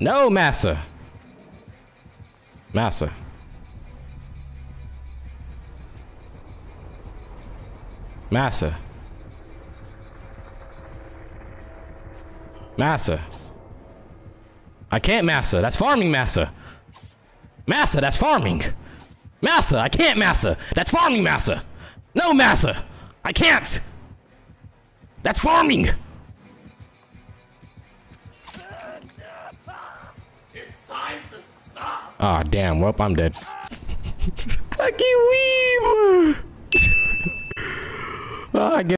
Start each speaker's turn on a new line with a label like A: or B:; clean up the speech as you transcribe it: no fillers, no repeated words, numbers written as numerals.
A: No, Massa. Massa. Massa. Massa. I can't Massa. That's farming, Massa. Massa, that's farming. Massa, I can't Massa. That's farming, Massa. No, Massa. I can't. That's farming.
B: It's time to stop.
A: Ah, damn. Well, I'm dead. I can't leave. I get